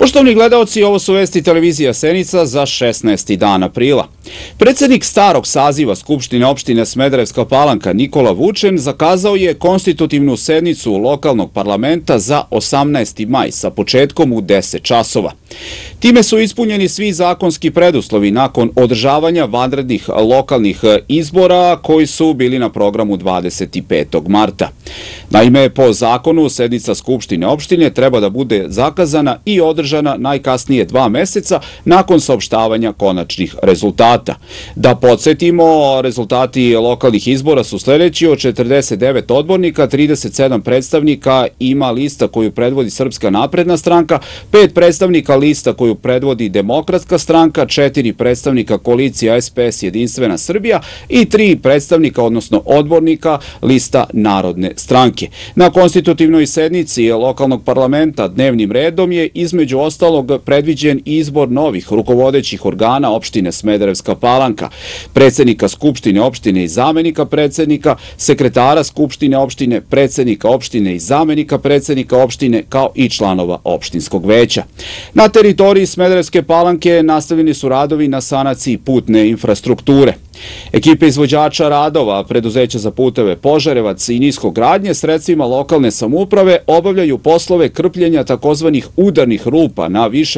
Poštovani gledaoci, ovo su vesti televizija Senica za 16. dan aprila. Predsednik starog saziva Skupštine opštine Smederevska Palanka Nikola Vučen zakazao je konstitutivnu sednicu lokalnog parlamenta za 18. maj sa početkom u 10 časova. Time su ispunjeni svi zakonski preduslovi nakon održavanja vanrednih lokalnih izbora koji su bili na programu 25. marta. Naime, po zakonu sednica Skupštine opštine treba da bude zakazana i održana najkasnije 2 meseca nakon saopštavanja konačnih rezultata. Da podsjetimo, rezultati lokalnih izbora su sledeći: od 49 odbornika, 37 predstavnika ima lista koju predvodi Srpska napredna stranka, 5 predstavnika lista koju predvodi Demokratska stranka, 4 predstavnika koalicija SPS Jedinstvena Srbija i 3 predstavnika, odnosno odbornika lista Narodne stranke. Na konstitutivnoj sednici lokalnog parlamenta dnevnim redom je između ostalog predviđen izbor novih rukovodećih organa opštine Smederevska Palanka, predsednika Skupštine opštine i zamenika predsednika, sekretara Skupštine opštine, predsednika opštine i zamenika predsednika opštine, kao i članova opštinskog veća. Na teritoriji Smederevske Palanke nastavljeni su radovi na sanaciji putne infrastrukture. Ekipe izvođača radova preduzeća za puteve Požarevac i Niskogradnje sredstvima lokalne samouprave obavljaju poslove krpljenja takozvanih udarnih rupa na više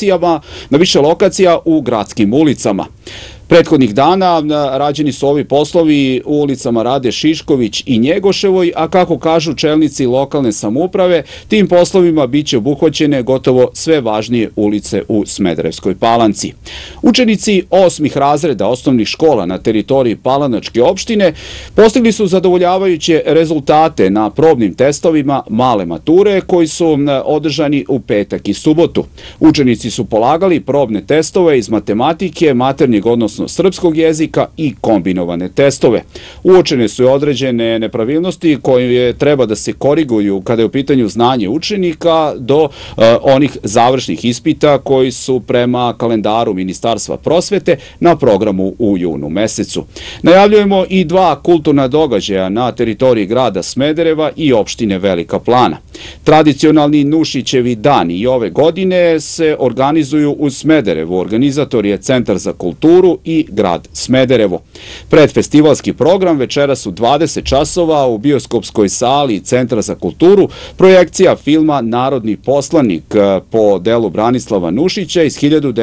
lokacija u gradskim ulicama. Prethodnih dana rađeni su ovi poslovi u ulicama Rade Šišković i Njegoševoj, a kako kažu čelnici lokalne samouprave, tim poslovima biće obuhvaćene gotovo sve važnije ulice u Smederevskoj Palanci. Učenici 8. razreda osnovnih škola na teritoriji Palanačke opštine postigli su zadovoljavajuće rezultate na probnim testovima male mature koji su održani u petak i subotu. Učenici su polagali probne testove iz matematike, maternjeg odnosno srpskog jezika i kombinovane testove. Uočene su određene nepravilnosti koje treba da se koriguju kada je u pitanju znanje učenika do onih završnih ispita koji su prema kalendaru Ministarstva prosvete na programu u junu mesecu. Najavljujemo i 2 kulturna događaja na teritoriji grada Smedereva i opštine Velika Plana. Tradicionalni Nušićevi dani i ove godine se organizuju u Smederevu. Organizator je Centar za kulturu i grad Smederevo. Predfestivalski program večeras u 20 časova u bioskopskoj sali Centra za kulturu, projekcija filma Narodni poslanik po delu Branislava Nušića iz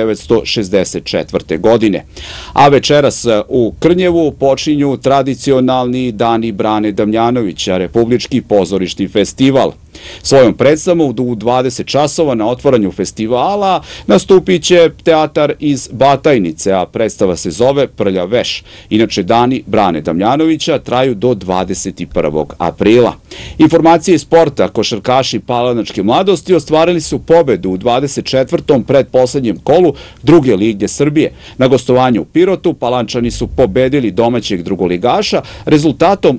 1964. godine. A večeras u Krnjevu počinju tradicionalni dani Brane Damjanovića, Republički pozorišni festival. Svojom predstavom u 20 časova na otvaranju festivala nastupit će teatar iz Batajnice, a predstava se zove Prljav veš. Inače, dani Brane Damjanovića traju do 21. aprila. Informacije iz sporta: košarkaši Palanačke mladosti ostvarili su pobedu u 24. predposlednjem kolu druge lige Srbije. Na gostovanju u Pirotu Palančani su pobedili domaćeg drugoligaša rezultatom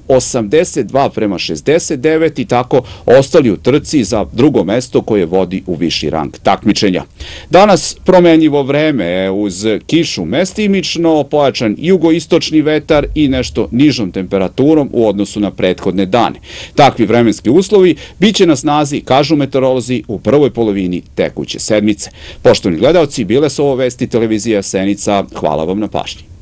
82-69 i tako ostali u trci za drugo mesto koje vodi u viši rang takmičenja. Danas promenljivo vreme uz kišu mestimično, pojačan jugoistočni vetar i nešto nižom temperaturom u odnosu na prethodne dane. Takvi vremenski uslovi biće na snazi, kažu meteorolozi, u prvoj polovini tekuće sedmice. Poštovani gledaoci, bile su ovo vesti televizija Senica. Hvala vam na pažnji.